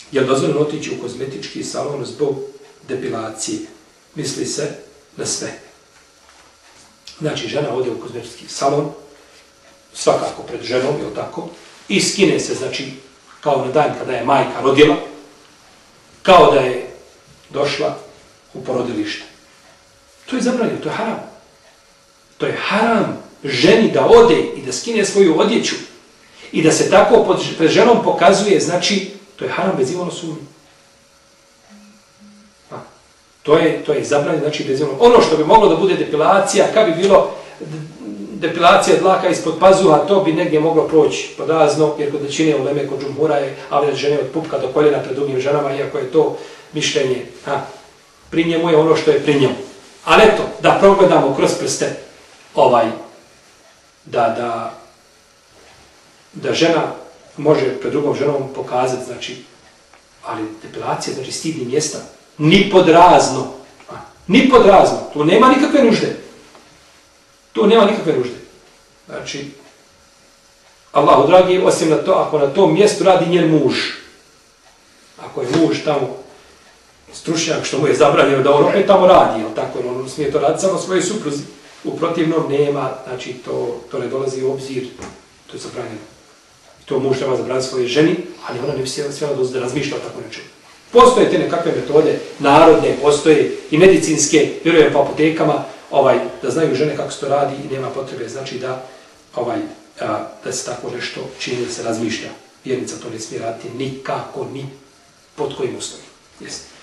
Je li dozvoljeno otići u kozmetički salon zbog depilacije? Misli se na sve. Znači, žena ode u kozmetički salon, svakako pred ženom, je li tako, i skine se, znači, kao na dan kada je majka rodila, kao da je došla u porodilište. To je zabranjeno, to je haram. To je haram ženi da ode i da skine svoju odjeću i da se tako pred ženom pokazuje, znači, to je haram bez imalo sumnje. To je zabranjeno, znači bez imalo. Ono što bi moglo da bude depilacija, kad bi bilo depilacija dlaka ispod pazuha, to bi negdje moglo proći podrazno, jer kod većine uleme, kod džumhura je avret žene od pupka do koljena pred drugim ženama, iako je to mišljenje. Pri njemu je ono što je pri njemu. Ali eto, da progledamo kroz prste da žena može pred drugom ženom pokazati, znači, ali depilacija, znači stidni mjesta, ni pod razno, tu nema nikakve nužde. Tu nema nikakve nužde. Znači, Allahu dragi, osim na to, ako na tom mjestu radi njen muž, ako je muž tamo stručnjak što mu je zabranjeno da on opet tamo radi, tako, on smije to raditi samo svoje supruzi, u protivnom nema, znači to ne dolazi u obzir, to je zabranjeno. To muž treba zabraniti svoje ženi, ali ona ne bi smjela da razmišlja o tako nečemu. Postoje te nekakve metode, narodne, postoje i medicinske, vjerujem po apotekama, da znaju žene kako se to radi i nema potrebe, znači da se tako nešto čini, da se razmišlja. Vjernica to ne smije raditi nikako, ni pod kojim uslovima. Jeste.